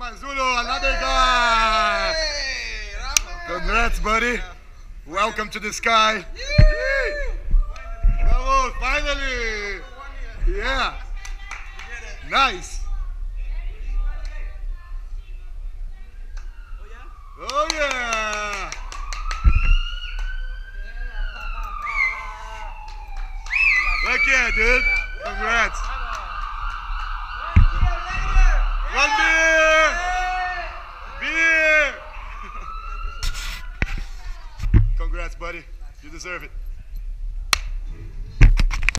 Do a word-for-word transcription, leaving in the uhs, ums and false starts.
on, Zulu, another guy. Congrats, buddy. Welcome to the sky. Bravo, finally. Yeah. Nice. Oh, yeah. Look yeah, dude. Congrats. One beer. Beer. Congrats, buddy. You deserve it.